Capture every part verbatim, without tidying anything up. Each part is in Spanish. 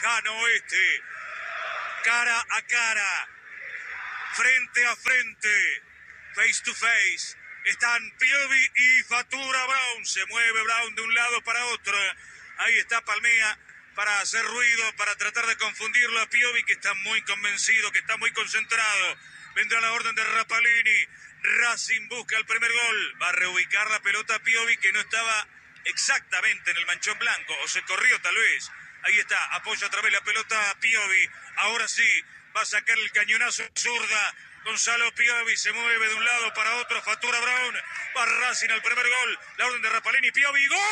lejano oeste, cara a cara, frente a frente, face to face, están Piovi y Fatura Brown. Se mueve Brown de un lado para otro. Ahí está Palmea para hacer ruido, para tratar de confundirlo a Piovi, que está muy convencido, que está muy concentrado. Vendrá la orden de Rapalini. Racing busca el primer gol. Va a reubicar la pelota a Piovi, que no estaba exactamente en el manchón blanco, o se corrió tal vez. Ahí está, apoya otra vez la pelota a Piovi. Ahora sí, va a sacar el cañonazo zurda. Gonzalo Piovi se mueve de un lado para otro. Fatura Brown. Va Racing al primer gol. La orden de Rapalini. Piovi. ¡Gol!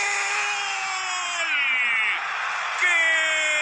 ¡Qué!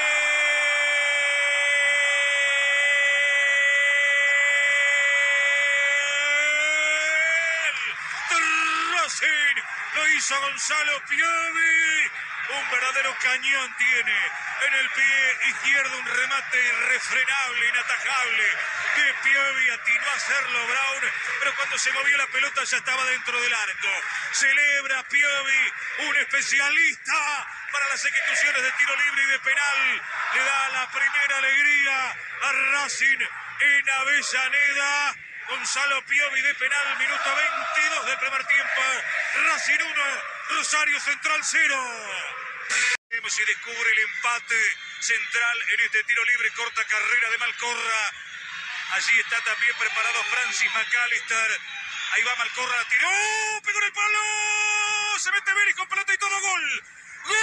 Racing lo hizo Gonzalo Piovi. Un verdadero cañón tiene en el pie izquierdo, un remate irrefrenable, inatajable, que Piovi atinó a hacerlo Brown, pero cuando se movió la pelota ya estaba dentro del arco. Celebra Piovi, un especialista para las ejecuciones de tiro libre y de penal. Le da la primera alegría a Racing en Avellaneda. Gonzalo Piovi de penal, minuto veintidós del primer tiempo. Racing uno, Rosario Central cero. Vemos si descubre el empate Central en este tiro libre, corta carrera de Malcorra. Allí está también preparado Francis McAllister. Ahí va Malcorra, tiró, pegó en el palo. Se mete Vélez con pelota y todo, gol. ¡Gol!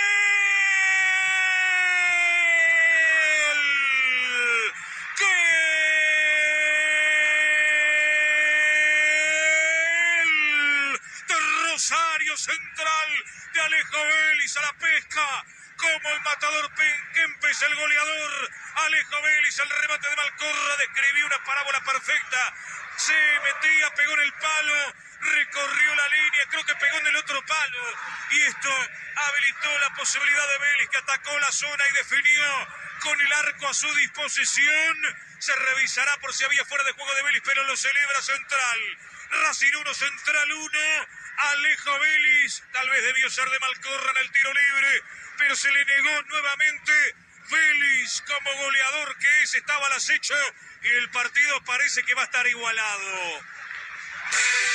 Rosario Central de Alejo Vélez a la pesca, como el matador Kempes, el goleador. Alejo Vélez al remate de Malcorra, describió una parábola perfecta, se metía, pegó en el palo, recorrió la línea, creo que pegó en el otro palo, y esto habilitó la posibilidad de Vélez, que atacó la zona y definió con el arco a su disposición. Se revisará por si había fuera de juego de Vélez, pero lo celebra Central. Racing uno, Central uno. Alejo Vélez, tal vez debió ser de Malcorra en el tiro libre, pero se le negó nuevamente. Vélez, como goleador que es, estaba al acecho y el partido parece que va a estar igualado.